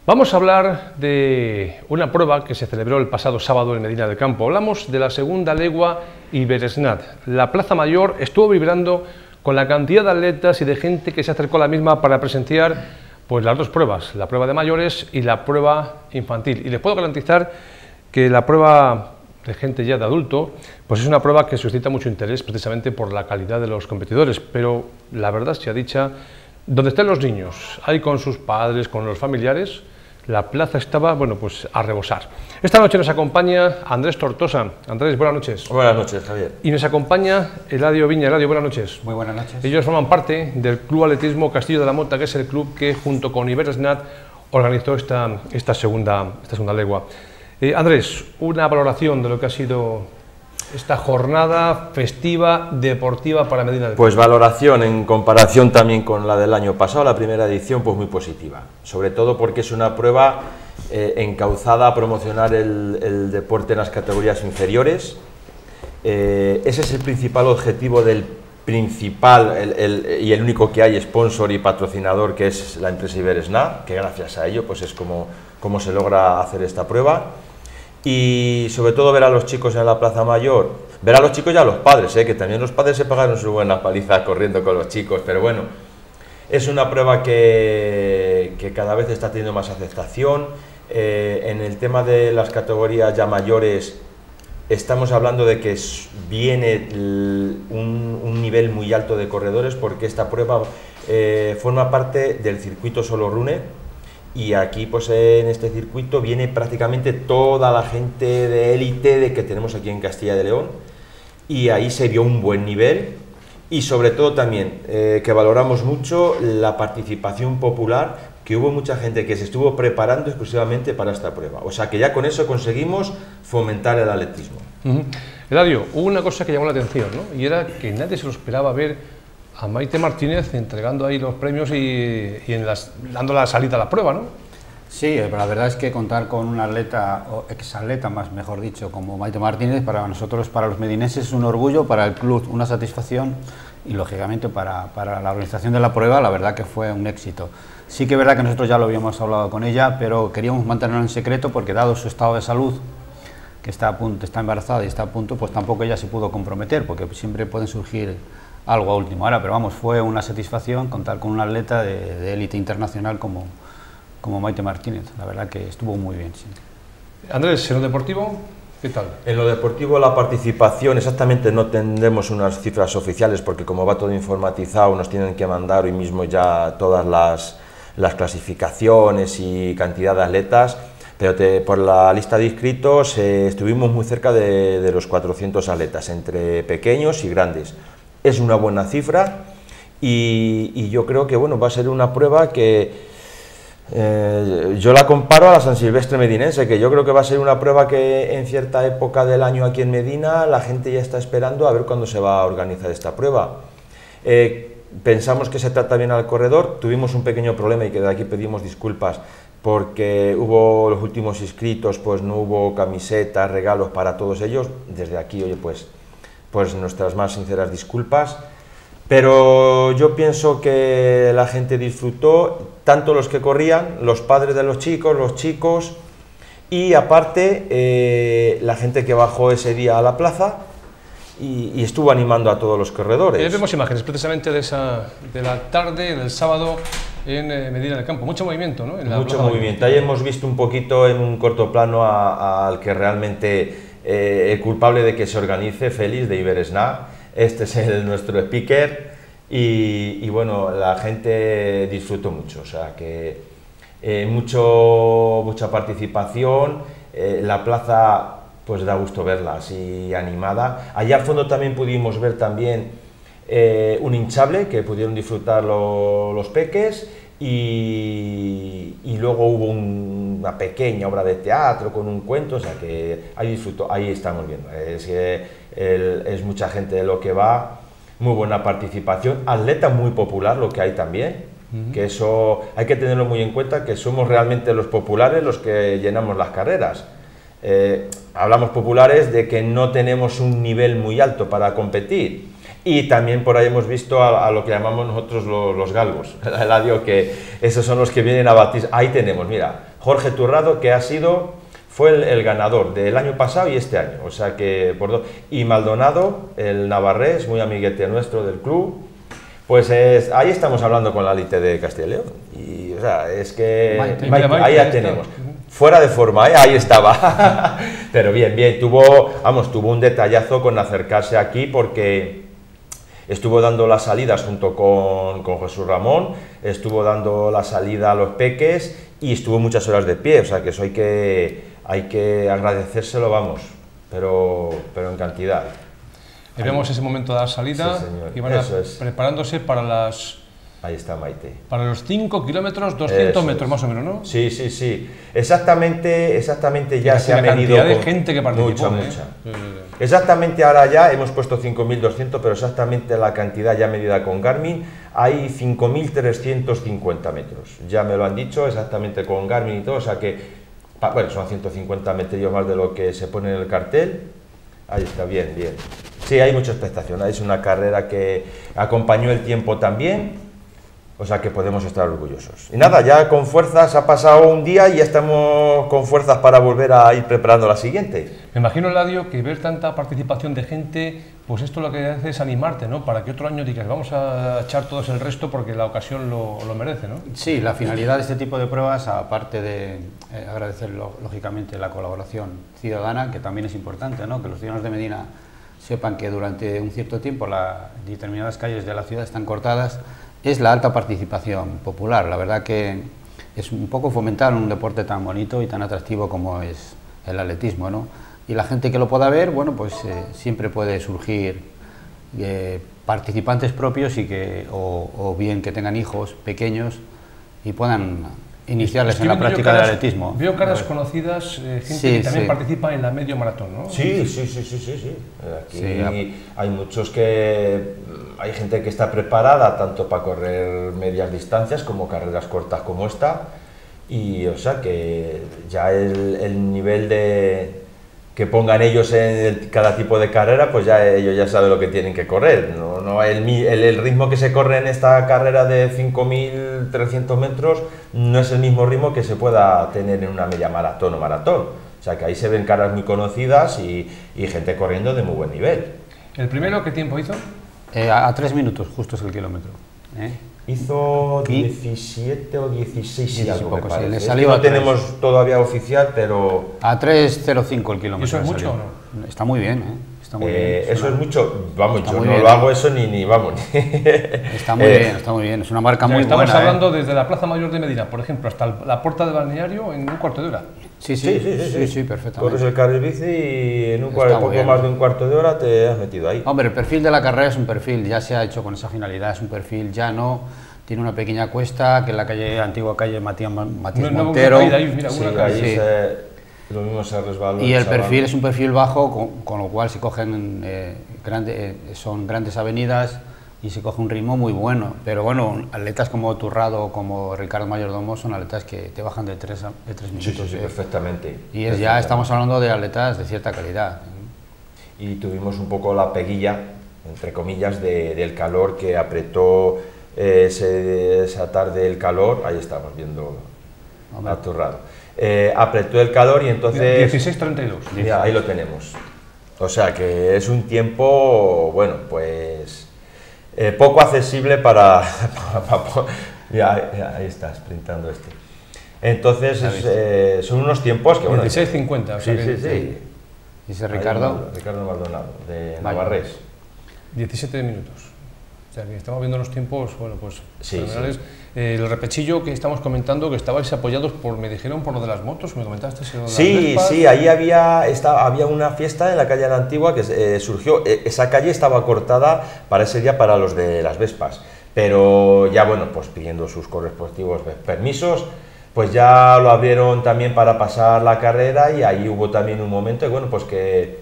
Vamos a hablar de una prueba que se celebró el pasado sábado en Medina del Campo. Hablamos de la segunda legua Iberesnat. La Plaza Mayor estuvo vibrando con la cantidad de atletas y de gente que se acercó a la misma para presenciar pues, las dos pruebas, la prueba de mayores y la prueba infantil. Y les puedo garantizar que la prueba de gente ya de adulto pues es una prueba que suscita mucho interés precisamente por la calidad de los competidores, pero la verdad sea dicha, donde estén los niños, ahí con sus padres, con los familiares, la plaza estaba, bueno, pues a rebosar. Esta noche nos acompaña Andrés Tortosa. Andrés, buenas noches. Buenas noches, Javier. Y nos acompaña Eladio Viña. Eladio, buenas noches. Muy buenas noches. Ellos forman parte del Club Atletismo Castillo de la Mota, que es el club que junto con Iberesnat organizó esta segunda legua. Andrés, una valoración de lo que ha sido esta jornada festiva, deportiva para Medina del Campo. Pues valoración en comparación también con la del año pasado, la primera edición, pues muy positiva. Sobre todo porque es una prueba encauzada a promocionar el deporte en las categorías inferiores. Ese es el principal objetivo del principal y el único que hay sponsor y patrocinador, que es la empresa Iberesnat, que gracias a ello pues es como se logra hacer esta prueba. Y sobre todo ver a los chicos en la Plaza Mayor, ver a los chicos y a los padres, que también los padres se pagaron su buena paliza corriendo con los chicos, pero bueno, es una prueba que cada vez está teniendo más aceptación. En el tema de las categorías ya mayores, estamos hablando de que viene un nivel muy alto de corredores, porque esta prueba forma parte del circuito Solo Rune. Y aquí, pues en este circuito, viene prácticamente toda la gente de élite que tenemos aquí en Castilla de León, y ahí se vio un buen nivel, y sobre todo también, que valoramos mucho la participación popular, que hubo mucha gente que se estuvo preparando exclusivamente para esta prueba. O sea que ya con eso conseguimos fomentar el atletismo. Eladio, hubo una cosa que llamó la atención, ¿no? Y era que nadie se lo esperaba ver a Maite Martínez entregando ahí los premios y dando la salida a la prueba, ¿no? Sí, la verdad es que contar con un atleta, o exatleta más mejor dicho, como Maite Martínez, para nosotros, para los medineses, es un orgullo, para el club una satisfacción y lógicamente para la organización de la prueba, la verdad que fue un éxito. Sí que es verdad que nosotros ya lo habíamos hablado con ella, pero queríamos mantenerlo en secreto porque dado su estado de salud, que está embarazada y está a punto, pues tampoco ella se pudo comprometer, porque siempre pueden surgir algo a última hora, pero vamos, fue una satisfacción contar con un atleta de élite internacional como Maite Martínez. La verdad que estuvo muy bien. Sí. Andrés, ¿en lo deportivo qué tal? En lo deportivo la participación, exactamente no tendremos unas cifras oficiales, porque como va todo informatizado nos tienen que mandar hoy mismo ya todas las clasificaciones y cantidad de atletas, pero por la lista de inscritos estuvimos muy cerca de los 400 atletas, entre pequeños y grandes. Es una buena cifra y yo creo que bueno, va a ser una prueba que yo la comparo a la San Silvestre medinense, que yo creo que va a ser una prueba que en cierta época del año aquí en Medina la gente ya está esperando a ver cuándo se va a organizar esta prueba. Pensamos que se trata bien al corredor, tuvimos un pequeño problema y que de aquí pedimos disculpas porque hubo los últimos inscritos, pues no hubo camisetas, regalos para todos ellos. Desde aquí, oye, pues nuestras más sinceras disculpas, pero yo pienso que la gente disfrutó, tanto los que corrían, los padres de los chicos, y aparte la gente que bajó ese día a la plaza y estuvo animando a todos los corredores. Vemos imágenes precisamente de la tarde del sábado en Medina del Campo, mucho movimiento, ¿no? Mucho movimiento, ahí hemos visto un poquito en un corto plano al que realmente el culpable de que se organice, Félix de Iberesnat. Este es nuestro speaker y bueno, la gente disfrutó mucho, o sea que mucha participación, la plaza pues da gusto verla así animada. Allá al fondo también pudimos ver también un hinchable que pudieron disfrutar los peques y luego hubo una pequeña obra de teatro con un cuento, o sea que ahí disfrutó, ahí estamos viendo, es mucha gente de lo que va, muy buena participación, atleta muy popular lo que hay también, que eso hay que tenerlo muy en cuenta, que somos realmente los populares los que llenamos las carreras. Hablamos populares de que no tenemos un nivel muy alto para competir. Y también por ahí hemos visto a lo que llamamos nosotros los galgos, Eladio, que esos son los que vienen a batir. Ahí tenemos, mira, Jorge Turrado, que fue el ganador del año pasado y este año, o sea que y Maldonado, el navarrés, muy amiguete nuestro del club, pues ahí estamos hablando con la élite de Castilla y León, y o sea, es que ahí ya tenemos. Fuera de forma, ahí estaba, pero bien, tuvo un detallazo con acercarse aquí porque estuvo dando las salidas junto con Jesús Ramón, estuvo dando la salida a los peques y estuvo muchas horas de pie, o sea que eso hay que agradecérselo, vamos, pero en cantidad. Y vemos ese momento de la salida, sí, señor. Y van preparándose para las... Ahí está Maite. Para los 5 kilómetros, 200 metros más o menos, ¿no? Sí. Exactamente ya se ha medido. La cantidad de gente que participó. Mucha. Exactamente, ahora ya hemos puesto 5.200, pero exactamente la cantidad ya medida con Garmin, hay 5.350 metros. Ya me lo han dicho exactamente con Garmin y todo, o sea que, bueno, son 150 metros más de lo que se pone en el cartel. Ahí está, bien. Sí, hay mucha expectación, es una carrera que acompañó el tiempo también. O sea que podemos estar orgullosos. Y nada, ya con fuerzas, ha pasado un día y ya estamos con fuerzas para volver a ir preparando la siguiente. Me imagino, Eladio, que ver tanta participación de gente, pues esto lo que hace es animarte, ¿no? Para que otro año digas, vamos a echar todos el resto porque la ocasión lo merece, ¿no? Sí, la finalidad de este tipo de pruebas, aparte de agradecer lógicamente la colaboración ciudadana, que también es importante, ¿no? Que los ciudadanos de Medina sepan que durante un cierto tiempo determinadas calles de la ciudad están cortadas, es la alta participación popular. La verdad que es un poco fomentar un deporte tan bonito y tan atractivo como es el atletismo, ¿no? Y la gente que lo pueda ver, bueno, pues siempre puede surgir participantes propios o bien que tengan hijos pequeños y puedan iniciarles en la práctica del atletismo. Veo caras conocidas, gente que también participa en la medio maratón, ¿no? Sí. Aquí hay muchos hay gente que está preparada tanto para correr medias distancias como carreras cortas como esta, y o sea que ya el nivel que pongan ellos en cada tipo de carrera, pues ya ellos ya saben lo que tienen que correr. No el ritmo que se corre en esta carrera de 5.300 metros no es el mismo ritmo que se pueda tener en una media maratón o maratón. O sea que ahí se ven caras muy conocidas y gente corriendo de muy buen nivel. ¿El primero qué tiempo hizo? A 3 minutos, justo es el kilómetro. Hizo 17 o 16 y algo, me parece. Le salió no tenemos todavía oficial, pero... A 3.05 el kilómetro. ¿Eso es mucho o no? Está muy bien, Está muy bien. Eso es mucho, vamos, yo no lo hago eso ni vamos. Está muy bien, es una marca muy buena. Estamos hablando desde la Plaza Mayor de Medina, por ejemplo, hasta la puerta del balneario en un cuarto de hora. Sí, perfectamente. Coges el carril bici y en poco más de un cuarto de hora te has metido ahí. Hombre, el perfil de la carrera es un perfil, ya se ha hecho con esa finalidad, es un perfil llano, tiene una pequeña cuesta, que es la antigua calle Matías Montero. Lo mismo se resbaló. Y el perfil es un perfil bajo, con lo cual se cogen son grandes avenidas y se coge un ritmo muy bueno. Pero bueno, atletas como Turrado, como Ricardo Mayordomo son atletas que te bajan de 3 minutos. Sí, perfectamente. Y ya estamos hablando de atletas de cierta calidad. Y tuvimos un poco la peguilla, entre comillas, del calor que apretó esa tarde el calor. Ahí estamos viendo a Turrado. Apretó el calor y entonces... 16:32. Mira, ahí lo tenemos. O sea que es un tiempo, bueno, pues poco accesible para ya, ahí está, sprintando este. Entonces son unos tiempos que... 16:50. O sea sí. ¿Y ese Ricardo? Ricardo Maldonado, de Navarrés. 17 minutos. O sea que estamos viendo los tiempos, bueno, pues fenomenales. Sí. El repechillo que estamos comentando, que estabais apoyados me dijeron por lo de las motos, me comentaste. Sí, ahí había una fiesta en la calle de la Antigua que surgió, esa calle estaba cortada para ese día para los de las Vespas, pero ya bueno, pues pidiendo sus correspectivos permisos, pues ya lo abrieron también para pasar la carrera y ahí hubo también un momento, y bueno, pues que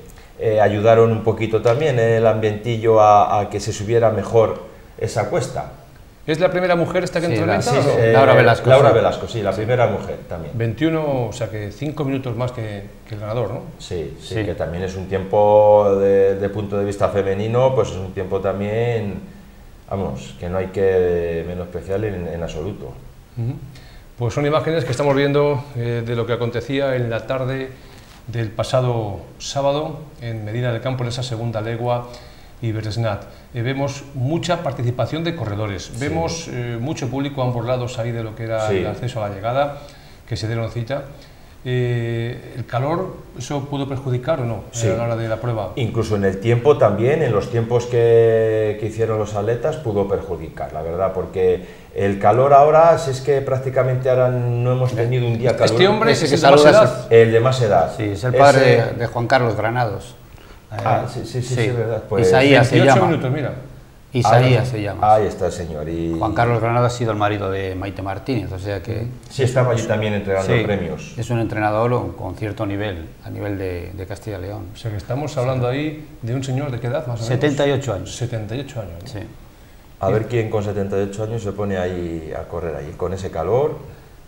ayudaron un poquito también el ambientillo a que se subiera mejor esa cuesta. ¿Es la primera mujer esta que Sí, entró en venta? sí, ¿o no? Laura Velasco. Laura Sí. Velasco, sí, la primera mujer también. 21, o sea que 5 minutos más que el ganador, ¿no? Sí, sí, Sí. que también es un tiempo de punto de vista femenino, pues es un tiempo también, vamos, que no hay que menospreciar en absoluto. Ujú. Pues son imágenes que estamos viendo de lo que acontecía en la tarde del pasado sábado en Medina del Campo, en esa segunda legua Iberesnat. Vemos mucha participación de corredores, vemos mucho público a ambos lados ahí de lo que era Sí. el acceso a la llegada, que se dieron cita. ¿El calor, eso pudo perjudicar o no Sí. a la hora de la prueba? Incluso en el tiempo también, en los tiempos que hicieron los atletas, pudo perjudicar, la verdad, porque el calor ahora, si es que prácticamente ahora no hemos tenido un día caluroso. Este hombre Ese es que el de más saludas edad. El de más edad. Sí, es el padre Ese- de Juan Carlos Granados. sí, es verdad. Pues, Isaías se 28 llama. minutos, mira. Isaías se llama. Ahí está el señor. Y Juan Carlos Granados ha sido el marido de Maite Martínez, o sea que sí, estaba allí también entregando sí, premios. es un entrenador con cierto nivel, a nivel de Castilla y León. O sea que estamos hablando ahí de un señor de qué edad más o menos. 78 años. 78 años, ¿no? Sí. A ver quién con 78 años se pone ahí a correr ahí, con ese calor.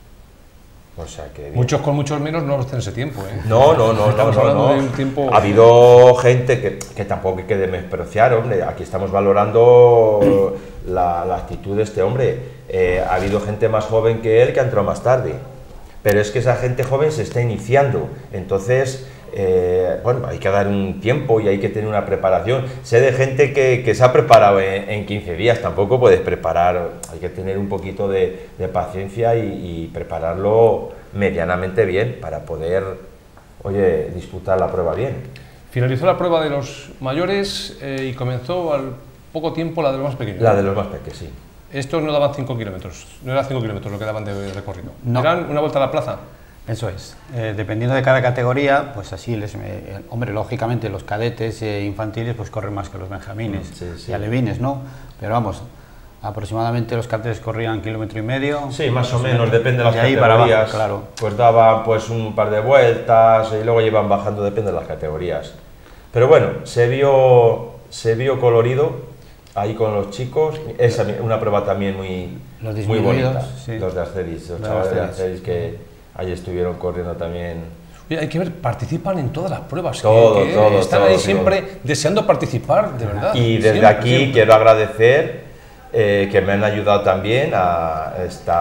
O sea que bien. Muchos con muchos menos no hacen ese tiempo, ¿eh? No. Estamos hablando de un tiempo... Ha habido gente que tampoco hay que despreciar, hombre. Aquí estamos valorando la actitud de este hombre. Ha habido gente más joven que él que ha entrado más tarde. Pero es que esa gente joven se está iniciando. Entonces, bueno, hay que dar un tiempo y hay que tener una preparación. Sé de gente que se ha preparado en 15 días. Tampoco puedes preparar. Hay que tener un poquito de paciencia y prepararlo medianamente bien para poder, oye, disputar la prueba bien. Finalizó la prueba de los mayores y comenzó al poco tiempo la de los más pequeños. La de los más pequeños, sí. Estos no daban 5 kilómetros, no eran 5 kilómetros lo que daban de recorrido. No. Eran una vuelta a la plaza. Eso es. Dependiendo de cada categoría, pues así hombre, lógicamente los cadetes infantiles pues corren más que los benjamines Sí. y alevines, ¿no? Pero vamos, aproximadamente los cadetes corrían 1,5 kilómetros. Sí, más o menos, depende de las De ahí categorías. para abajo, claro. Pues daban pues un par de vueltas y luego iban bajando, depende de las categorías. Pero bueno, se vio colorido ahí con los chicos. Es una prueba también muy Los bonita. disminuidos, sí. Los de Arceris, los Los de chavales de Arceris. Arceris que ahí estuvieron corriendo también. Oye, hay que ver, participan en todas las pruebas. Todo, están todo, ahí todo. siempre deseando participar, de verdad. Y desde Siempre, aquí siempre. quiero agradecer que me han ayudado también a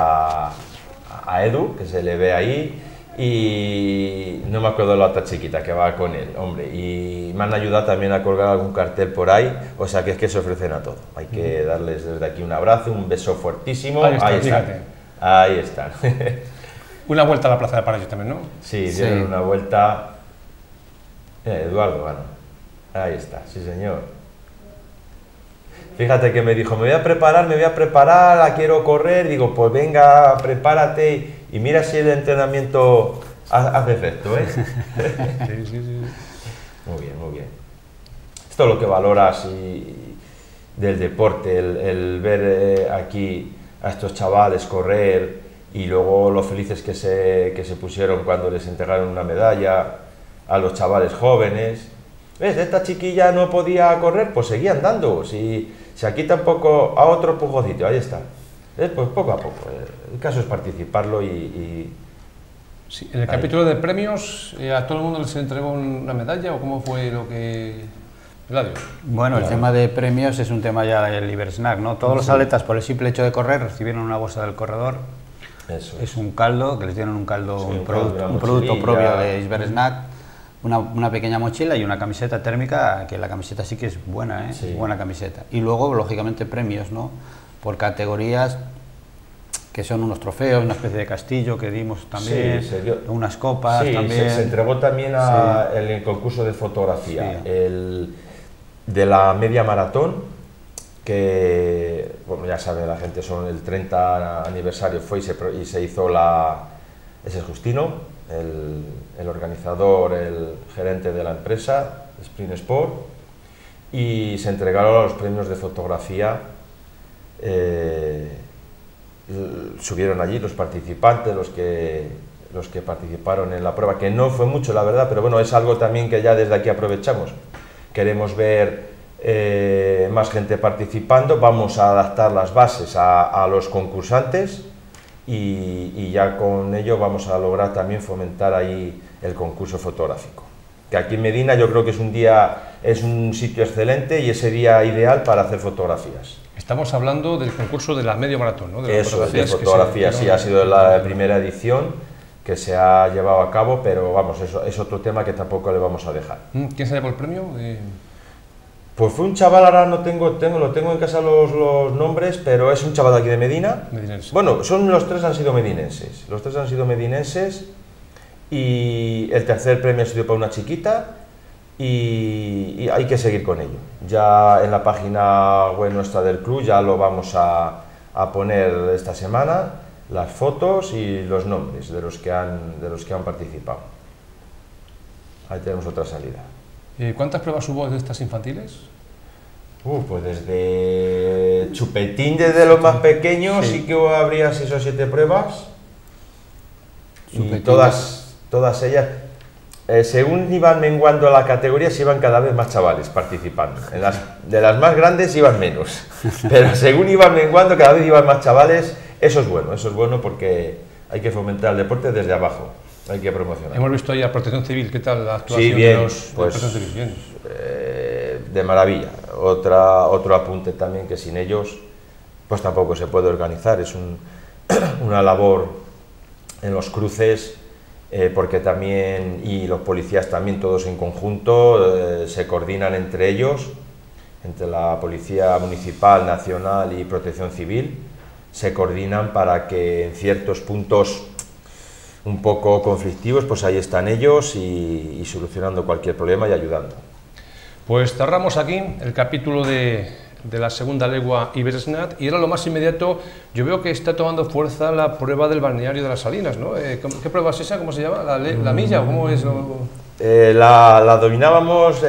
Edu, que se le ve ahí, y no me acuerdo de la otra chiquita que va con él, hombre, y me han ayudado también a colgar algún cartel por ahí, o sea que es que se ofrecen a todo. Hay que darles desde aquí un abrazo, un beso fuertísimo. Ahí está, están. fíjate. Ahí están. Una vuelta a la plaza de Paraíso también, ¿no? Sí, Sí. dieron una vuelta. Eduardo, bueno, ahí está, sí señor. Fíjate que me dijo, me voy a preparar, la quiero correr. Digo, pues venga, prepárate y mira si el entrenamiento hace efecto, ¿eh? Sí. Muy bien, muy bien. Esto es lo que valoras del deporte, el ver aquí a estos chavales correr y luego lo felices que se pusieron cuando les entregaron una medalla a los chavales jóvenes. ¿Ves? Esta chiquilla no podía correr, pues seguían dando. Si aquí tampoco, a otro empujocito, ahí está. Pues poco a poco. El caso es participarlo y Sí, en el capítulo de premios, ¿a todo el mundo les entregó una medalla o cómo fue lo que...? Eladio. Bueno, el tema de premios es un tema ya del Iberesnac, ¿no? Todos los atletas, por el simple hecho de correr, recibieron una bolsa del corredor. eso Es un caldo, que les dieron un caldo, Sí, un un caldo, una producto mochililla. propio de Iberesnac, una pequeña mochila y una camiseta térmica, que la camiseta sí que es buena, ¿eh? Sí. Es buena camiseta. Y luego, lógicamente, premios, ¿no? Por categorías, que son unos trofeos, una especie de castillo que dimos también, Sí, se dio. unas copas Sí, también. se entregó también en el concurso de fotografía, Sí. de la media maratón, que, bueno, ya sabe la gente, son el 30 aniversario fue y se hizo ese es Justino, el organizador, el gerente de la empresa, Sprint Sport, y se entregaron los premios de fotografía. Subieron allí los participantes, los que participaron en la prueba, que no fue mucho la verdad, pero bueno, es algo también que ya desde aquí aprovechamos. Queremos ver más gente participando. Vamos a adaptar las bases a los concursantes y ya con ello vamos a lograr también fomentar ahí el concurso fotográfico. Que aquí en Medina yo creo que es un sitio excelente y ese día ideal para hacer fotografías. Estamos hablando del concurso de la medio maratón, ¿no? De Eso, de fotografía, sí, ha sido la primera edición que se ha llevado a cabo, pero vamos, eso es otro tema que tampoco le vamos a dejar. ¿Quién se llevó el premio? Pues fue un chaval, ahora lo tengo en casa los nombres, pero es un chaval de aquí de Medina. Medinense. Bueno, los tres han sido medinenses. Los tres han sido medinenses y el tercer premio ha sido para una chiquita y hay que seguir con ello. Ya en la página web nuestra del club ya lo vamos a poner esta semana, las fotos y los nombres de los que han participado. Ahí tenemos otra salida. ¿Cuántas pruebas hubo de estas infantiles? Pues desde chupetín, desde los más pequeños, sí que habría 6 o 7 pruebas. Y todas ellas, según iban menguando la categoría, se iban cada vez más chavales participando. De las más grandes iban menos, pero según iban menguando, cada vez iban más chavales. Eso es bueno porque hay que fomentar el deporte desde abajo. Hay que promocionar. Hemos visto ahí a Protección Civil, ¿qué tal la actuación? Sí, bien, de Protección Civil? Bien. De maravilla. Otro apunte también, que sin ellos pues tampoco se puede organizar. Es una labor en los cruces, porque también, y los policías también, todos en conjunto, se coordinan entre ellos, entre la Policía Municipal, Nacional y Protección Civil, se coordinan para que en ciertos puntos un poco conflictivos, pues ahí están ellos y solucionando cualquier problema y ayudando. Pues cerramos aquí el capítulo de la segunda legua Iberesnat y ahora lo más inmediato, yo veo que está tomando fuerza la prueba del balneario de las Salinas, ¿no? ¿Qué prueba es esa? ¿Cómo se llama? ¿La milla o cómo es? La dominábamos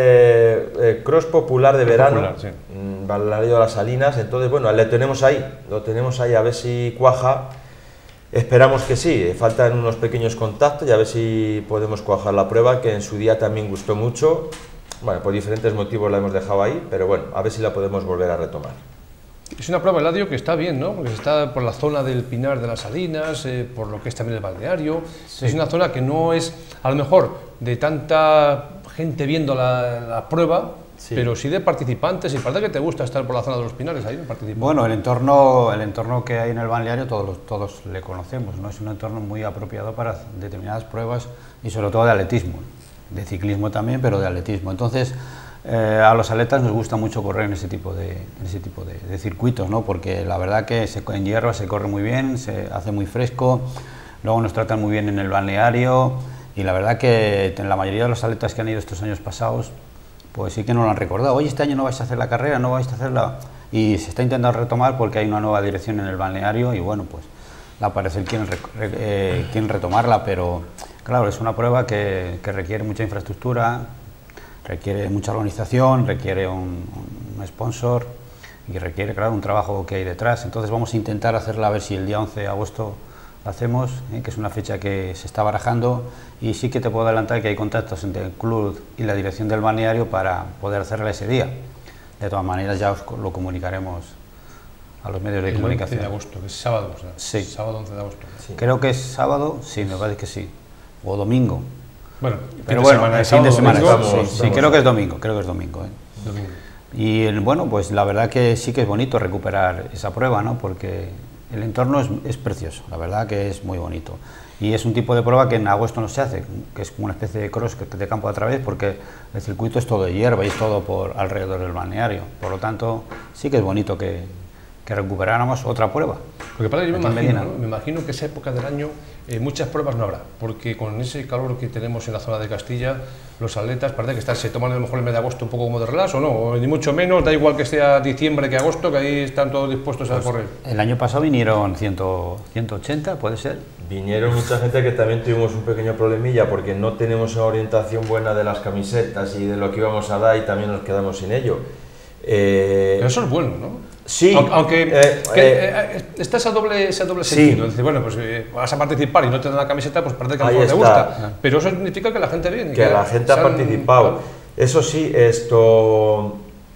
cross popular de verano, popular, sí. Balneario de las Salinas. Entonces, bueno, lo tenemos ahí a ver si cuaja. Esperamos que sí, faltan unos pequeños contactos y a ver si podemos cuajar la prueba, que en su día también gustó mucho. Bueno, por diferentes motivos la hemos dejado ahí, pero bueno, a ver si la podemos volver a retomar. Es una prueba, Eladio, que está bien, ¿no? Porque está por la zona del Pinar de las Salinas, por lo que es también el balneario. Sí. Es una zona que no es, a lo mejor, de tanta gente viendo la prueba, sí, pero sí de participantes, y parece que te gusta estar por la zona de los Pinares, ahí participando. Bueno, el entorno que hay en el balneario todos le conocemos, ¿no? Es un entorno muy apropiado para determinadas pruebas y sobre todo de atletismo, de ciclismo también, pero de atletismo. Entonces, a los atletas nos gusta mucho correr en ese tipo de circuitos, ¿no? Porque la verdad que en hierba se corre muy bien, se hace muy fresco, luego nos tratan muy bien en el balneario y la verdad que la mayoría de los atletas que han ido estos años pasados, pues sí que nos lo han recordado. Oye, este año no vais a hacer la carrera, no vais a hacerla, y se está intentando retomar porque hay una nueva dirección en el balneario y bueno, pues al parecer quieren retomarla, pero claro, es una prueba que requiere mucha infraestructura, requiere mucha organización, requiere un sponsor y requiere, claro, un trabajo que hay detrás. Entonces vamos a intentar hacerla, a ver si el día 11 de agosto la hacemos, que es una fecha que se está barajando, y sí que te puedo adelantar que hay contactos entre el club y la dirección del balneario para poder hacerla ese día. De todas maneras ya os lo comunicaremos a los medios de comunicación. El 11 de agosto, que es sábado, o sea, sí. Sábado 11 de agosto. Sí. Creo que es sábado, sí, me parece que sí, o domingo. Bueno, pero bueno, el fin de semana, sí, creo que es domingo, Domingo. Y bueno, pues la verdad que sí que es bonito recuperar esa prueba, ¿no? Porque el entorno es precioso, la verdad que es muy bonito. Y es un tipo de prueba que en agosto no se hace, que es como una especie de cross de campo a través, porque el circuito es todo de hierba y es todo por alrededor del balneario. Por lo tanto, sí que es bonito que recuperáramos otra prueba. Porque padre, yo me imagino que esa época del año muchas pruebas no habrá, porque con ese calor que tenemos en la zona de Castilla, los atletas parece que se toman a lo mejor el mes de agosto un poco como de relax, o no, o ni mucho menos, da igual que sea diciembre que agosto, que ahí están todos dispuestos a correr. El año pasado vinieron 180, ¿puede ser? Vinieron mucha gente, que también tuvimos un pequeño problemilla porque no tenemos una orientación buena de las camisetas y de lo que íbamos a dar, y también nos quedamos sin ello. Pero eso es bueno, ¿no? Sí, aunque está ese doble sentido, sí. Decir, bueno, pues vas a participar y no te dan la camiseta, pues parece que a lo mejor te gusta, pero eso significa que la gente viene. Que la gente ha participado. Claro. Eso sí,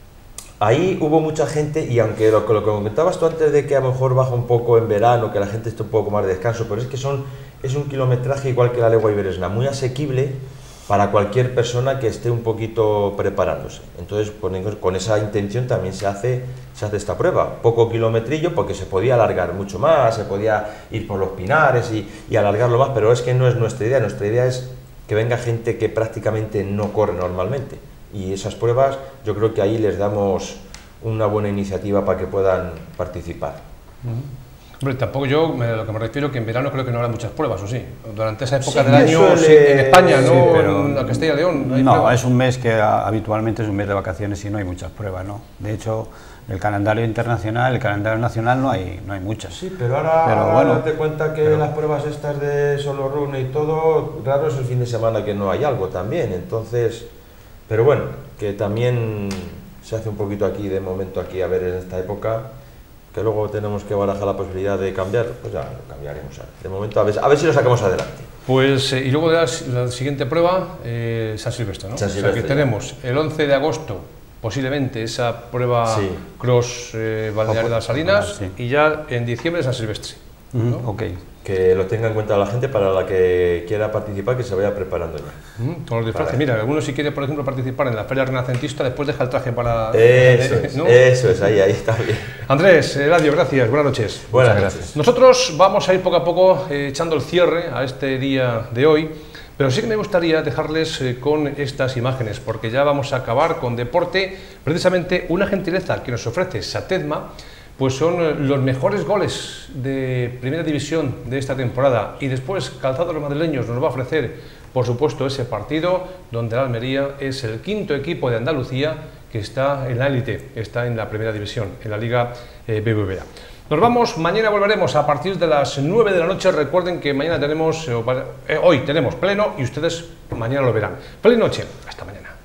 Ahí hubo mucha gente, y aunque lo que comentabas tú antes de que a lo mejor baja un poco en verano, que la gente esté un poco más de descanso, pero es que es un kilometraje igual que la legua iberesna, muy asequible para cualquier persona que esté un poquito preparándose. Entonces, con esa intención también se hace esta prueba. Poco kilometrillo, porque se podía alargar mucho más, se podía ir por los pinares y alargarlo más, pero es que no es nuestra idea. Nuestra idea es que venga gente que prácticamente no corre normalmente. Y esas pruebas, yo creo que ahí les damos una buena iniciativa para que puedan participar. Hombre, tampoco yo, lo que me refiero que en verano creo que no habrá muchas pruebas, ¿o sí? Durante esa época Sí, del año, sí, en España, sí, ¿no? pero En Castilla y León. No, es un mes que habitualmente es un mes de vacaciones y no hay muchas pruebas, ¿no? De hecho, el calendario internacional, el calendario nacional no hay muchas. Sí, pero ahora bueno, date cuenta que las pruebas estas de solo run y todo, raro es el fin de semana que no hay algo también, entonces, pero bueno, que también se hace un poquito aquí, de momento aquí, a ver en esta época, que luego tenemos que barajar la posibilidad de cambiar, pues ya lo cambiaremos. De momento, a ver si lo sacamos adelante. Pues, y luego de la siguiente prueba, San Silvestre, ¿no? San Silvestre, o sea que tenemos el 11 de agosto, posiblemente esa prueba cross balneario de las Salinas, sí. Y ya en diciembre San Silvestre. ¿no? Ok. Que lo tenga en cuenta la gente, para la que quiera participar, que se vaya preparando ya. Con los disfraces. Mira, alguno si quiere, por ejemplo, participar en la feria renacentista, después deja el traje para... Eso ¿no? es, ahí está bien. Andrés, Eladio, gracias, buenas noches. Buenas noches. Nosotros vamos a ir poco a poco echando el cierre a este día de hoy, pero sí que me gustaría dejarles con estas imágenes, porque ya vamos a acabar con deporte, precisamente una gentileza que nos ofrece Satedma, pues son los mejores goles de primera división de esta temporada, y después Calzado de los Madrileños nos va a ofrecer, por supuesto, ese partido donde la Almería es el quinto equipo de Andalucía que está en la élite, está en la primera división, en la Liga BBVA. Nos vamos, mañana volveremos a partir de las 9 de la noche. Recuerden que mañana tenemos, hoy tenemos pleno y ustedes mañana lo verán. Feliz noche, hasta mañana.